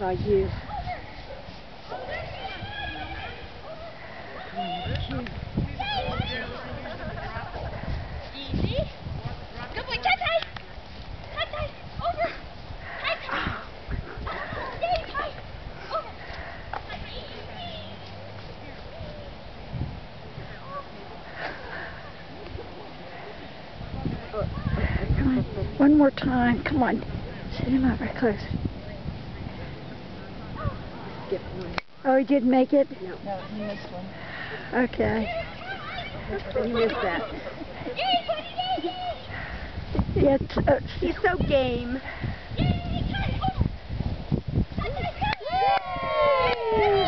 Oh, you. Easy. Good boy. Tyce. Tyce. Over. Tyce. Yay, Tyce. Over. Come on. One more time. Come on. Set him up right close. Skip one. Oh, he didn't make it? No. No, he missed one. Okay. He missed that. Yeah, He's so game. Yay, Tyce. Over. Tyce.